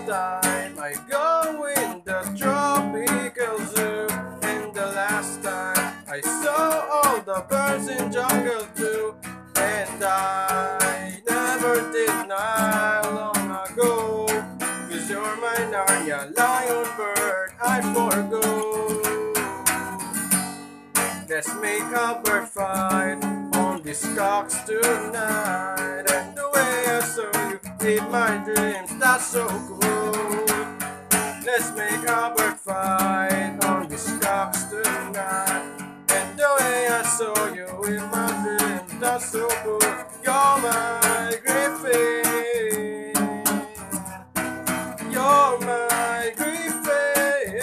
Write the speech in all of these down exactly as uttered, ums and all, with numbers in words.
last time I go in the tropical zoo, and the last time I saw all the birds in jungle too, and I never did not long ago, 'cause you're my Narnia lion bird I forgo. Let's make a bird fight on these cocks tonight, and the way I saw you in my dreams, that's so cool. Let's make a bird fight on these cocks tonight, and the way I saw you in my dreams, that's so cool. You're my griffin, you're my griffin.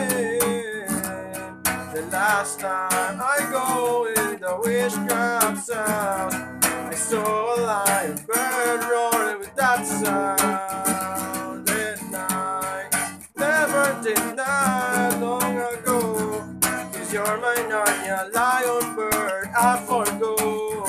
The last time I go in the witchcraft's house, I saw a lion bird roaring with that sound, and I never did not long ago, 'cause you're my Narnia lion bird I forgo.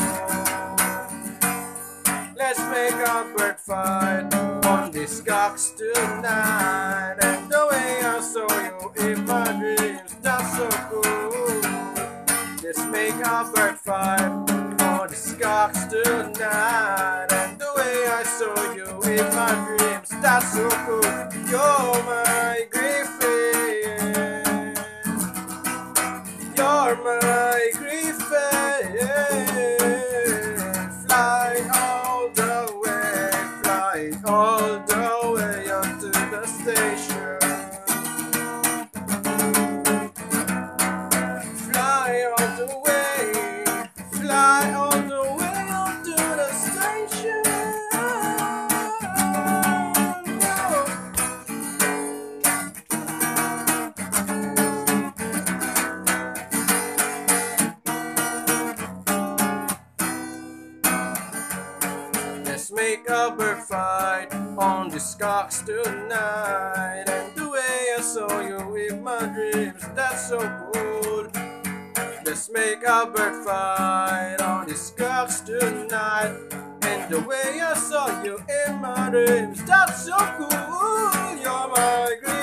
Let's make a bird fight on these cocks tonight, and the way I saw you in my dreams, that's so cool. Let's make a bird fight on these cocks tonight, and the way I saw you in my dreams, that's so cool. You're my griffin, you're my griffin. Fly all the way, fly all the way onto the station. Fly all the way, fly all the way onto the station. Let's make a bird fight on these cocks tonight, and the way I saw you in my dreams, that's so cool. Let's make a bird fight on these cocks tonight, and the way I saw you in my dreams, that's so cool. You're my